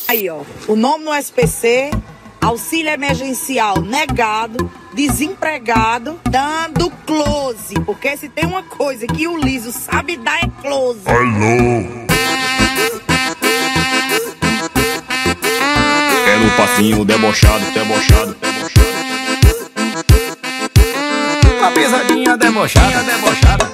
Aí, ó, o nome no SPC, auxílio emergencial negado, desempregado, dando close. Porque se tem uma coisa que o liso sabe dar é close. Alô! É no passinho debochado, debochado, debochado. Uma pisadinha debochada, debochada.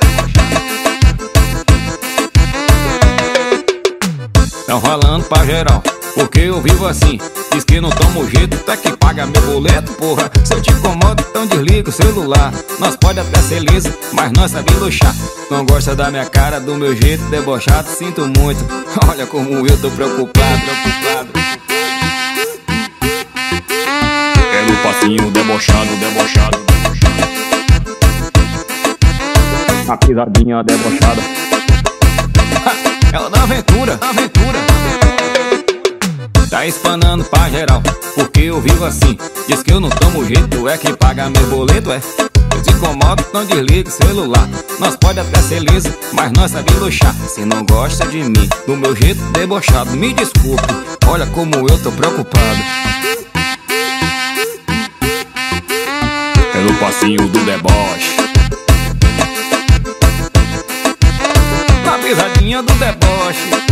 Tão rolando pra geral, porque eu vivo assim. Diz que não tomo jeito, tu é que paga meu boleto, porra. Se eu te incomodo, então desliga o celular. Nós pode até ser liso, mas nós sabemos luxar. Não gosta da minha cara, do meu jeito debochado, sinto muito. Olha como eu tô preocupado, preocupado. É no passinho debochado, debochado, debochado. A pisadinha debochada. É o da aventura, aventura. Tá espanando pra geral, porque eu vivo assim. Diz que eu não tomo jeito, é que paga meu boleto, é. Eu te incomodo, não desliga o celular. Nós pode até ser liso, mas nós sabemos luxar. Se não gosta de mim, do meu jeito debochado, me desculpe, olha como eu tô preocupado. É no passinho do deboche. Na pisadinha do deboche.